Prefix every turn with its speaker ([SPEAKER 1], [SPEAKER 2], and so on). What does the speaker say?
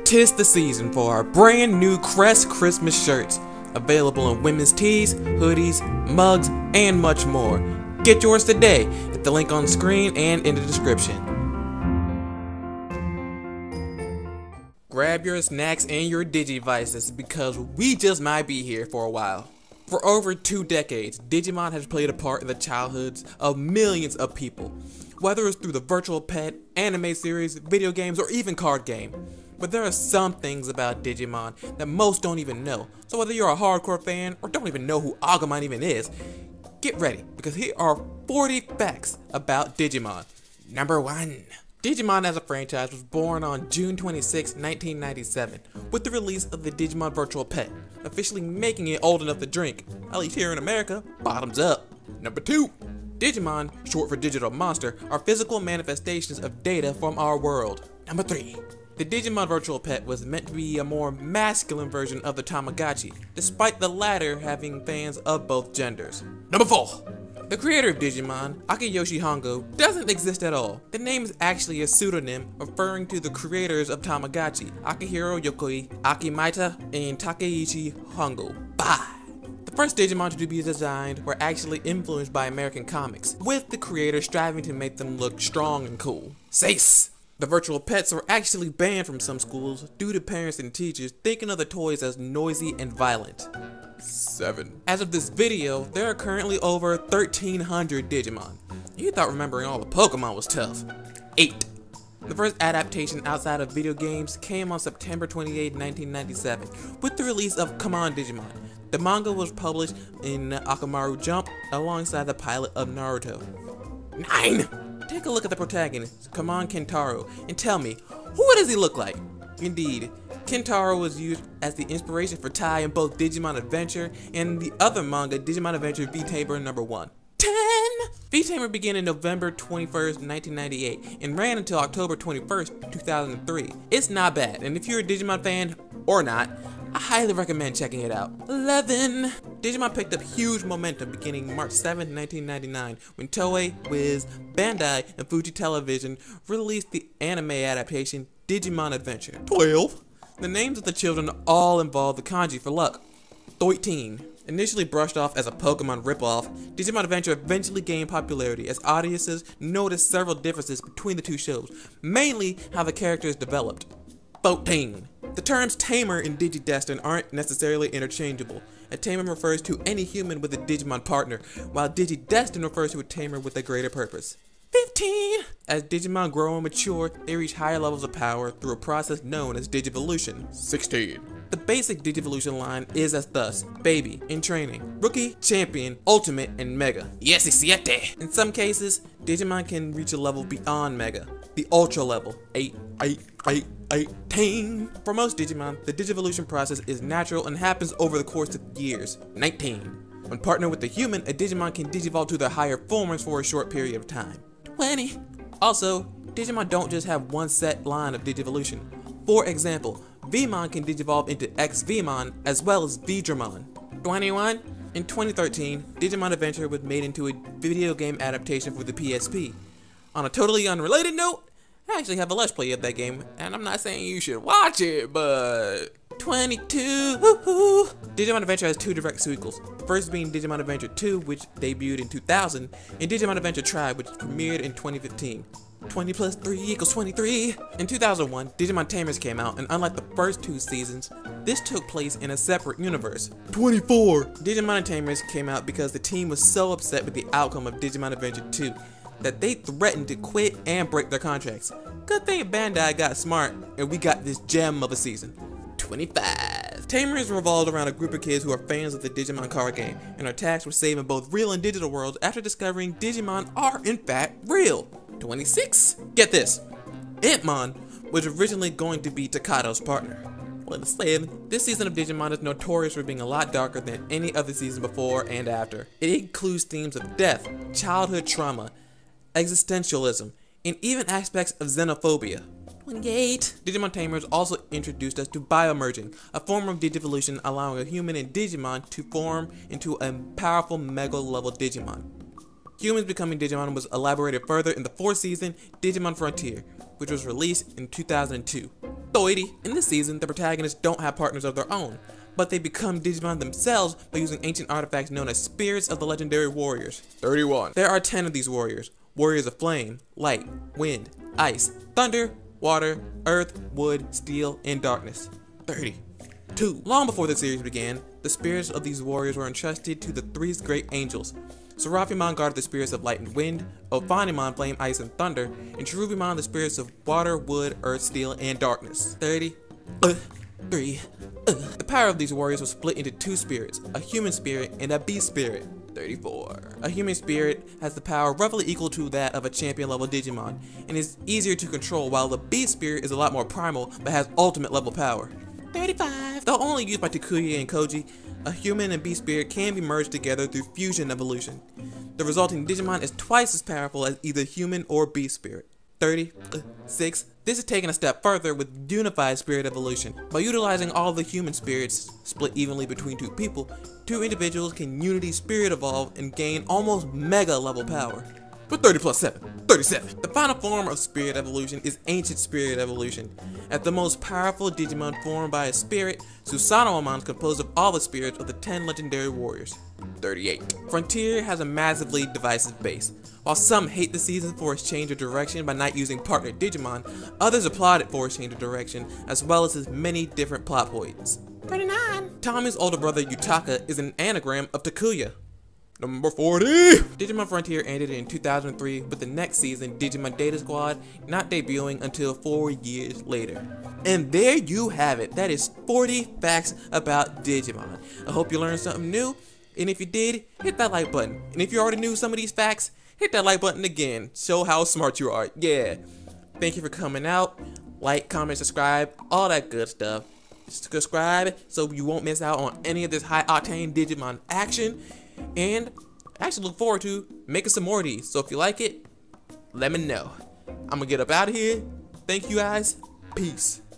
[SPEAKER 1] 'Tis the season for our brand new CREST Christmas shirts, available in women's tees, hoodies, mugs, and much more. Get yours today at the link on screen and in the description. Grab your snacks and your Digivices because we just might be here for a while. For over 2 decades, Digimon has played a part in the childhoods of millions of people, whether it's through the virtual pet, anime series, video games, or even card game. But there are some things about Digimon that most don't even know, so whether you're a hardcore fan or don't even know who Agumon even is, get ready, because here are 40 facts about Digimon. Number 1. Digimon as a franchise was born on June 26, 1997, with the release of the Digimon Virtual Pet, officially making it old enough to drink, at least here in America, bottoms up. Number 2. Digimon, short for digital monster, are physical manifestations of data from our world. Number 3. The Digimon Virtual Pet was meant to be a more masculine version of the Tamagotchi, despite the latter having fans of both genders. Number 4. The creator of Digimon, Akiyoshi Hongo, doesn't exist at all. The name is actually a pseudonym referring to the creators of Tamagotchi, Akihiro Yokoi, Akimaita, and Takeichi Hongo. Bye! The first Digimon to be designed were actually influenced by American comics, with the creator striving to make them look strong and cool. 6. The virtual pets were actually banned from some schools due to parents and teachers thinking of the toys as noisy and violent. 7. As of this video, there are currently over 1,300 Digimon. You thought remembering all the Pokemon was tough. 8. The first adaptation outside of video games came on September 28, 1997, with the release of Come On Digimon. The manga was published in Akamaru Jump alongside the pilot of Naruto. 9. Take a look at the protagonist, Come On Kentaro, and tell me, who does he look like? Indeed, Kentaro was used as the inspiration for Tai in both Digimon Adventure and the other manga, Digimon Adventure V-Tamer No. 1. 10! V-Tamer began in November 21st, 1998, and ran until October 21st, 2003. It's not bad, and if you're a Digimon fan, or not, I highly recommend checking it out. 11. Digimon picked up huge momentum beginning March 7, 1999, when Toei, Wiz, Bandai, and Fuji Television released the anime adaptation Digimon Adventure. 12. The names of the children all involve the kanji for luck. 13. Initially brushed off as a Pokemon ripoff, Digimon Adventure eventually gained popularity as audiences noticed several differences between the two shows, mainly how the characters developed. 14. The terms tamer and digidestin aren't necessarily interchangeable. A tamer refers to any human with a Digimon partner, while digidestin refers to a tamer with a greater purpose. 15. As Digimon grow and mature, they reach higher levels of power through a process known as Digivolution. 16. The basic Digivolution line is as thus: Baby, in training, Rookie, Champion, Ultimate, and Mega. Yes, siete. In some cases, Digimon can reach a level beyond Mega, the Ultra level, 18. For most Digimon, the Digivolution process is natural and happens over the course of years. 19. When partnered with a human, a Digimon can digivolve to their higher forms for a short period of time. 20. Also, Digimon don't just have one set line of Digivolution. For example, Vmon can digivolve into X-Vmon as well as Vidramon. 21. In 2013, Digimon Adventure was made into a video game adaptation for the PSP. On a totally unrelated note, I actually have a Let's Play of that game, and I'm not saying you should watch it, but... 22! Woohoo! Digimon Adventure has 2 direct sequels, the first being Digimon Adventure 2, which debuted in 2000, and Digimon Adventure Tribe, which premiered in 2015. 20 plus 3 equals 23! In 2001, Digimon Tamers came out, and unlike the first 2 seasons, this took place in a separate universe. 24! Digimon Tamers came out because the team was so upset with the outcome of Digimon Adventure 2 that they threatened to quit and break their contracts. Good thing Bandai got smart, and we got this gem of a season. 25. Tamers revolved around a group of kids who are fans of the Digimon card game, and are tasked with saving both real and digital worlds after discovering Digimon are in fact real. 26. Get this. Itmon was originally going to be Takato's partner. Let us say, this season of Digimon is notorious for being a lot darker than any other season before and after. It includes themes of death, childhood trauma, existentialism, and even aspects of xenophobia. 28. Digimon Tamers also introduced us to biomerging, a form of Digivolution allowing a human and Digimon to form into a powerful Mega level Digimon. Humans becoming Digimon was elaborated further in the 4th season, Digimon Frontier, which was released in 2002. 30. In this season, the protagonists don't have partners of their own, but they become Digimon themselves by using ancient artifacts known as spirits of the legendary warriors. 31. There are 10 of these warriors. Warriors of flame, light, wind, ice, thunder, water, earth, wood, steel, and darkness. 32. Long before the series began, the spirits of these warriors were entrusted to the 3 great angels. Seraphimon guarded the spirits of light and wind, Ophanimon flame, ice, and thunder, and Cherubimon the spirits of water, wood, earth, steel, and darkness. 33. The power of these warriors was split into 2 spirits, a human spirit and a beast spirit. 34. A human spirit has the power roughly equal to that of a champion level Digimon, and is easier to control, while the beast spirit is a lot more primal, but has ultimate level power. 35. Though only used by Takuya and Koji, a human and beast spirit can be merged together through fusion evolution. The resulting Digimon is twice as powerful as either human or beast spirit. 36. This is taken a step further with unified spirit evolution. By utilizing all the human spirits split evenly between 2 people, 2 individuals can unity spirit evolve and gain almost mega level power. But 30 plus 7, 37. The final form of spirit evolution is ancient spirit evolution. As the most powerful Digimon formed by a spirit, Susanomon is composed of all the spirits of the 10 legendary warriors. 38. Frontier has a massively divisive base. While some hate the season for its change of direction by not using partner Digimon, others applaud it for its change of direction, as well as its many different plot points. 39. Tommy's older brother Yutaka is an anagram of Takuya. Number 40! Digimon Frontier ended in 2003 with the next season, Digimon Data Squad, not debuting until 4 years later. And there you have it. That is 40 facts about Digimon. I hope you learned something new, and if you did, hit that like button. And if you already knew some of these facts, hit that like button again. Show how smart you are. Yeah. Thank you for coming out. Like, comment, subscribe, all that good stuff. Subscribe so you won't miss out on any of this high-octane Digimon action. And I actually look forward to making some more of these. So if you like it, let me know. I'm gonna get up out of here. Thank you guys. Peace.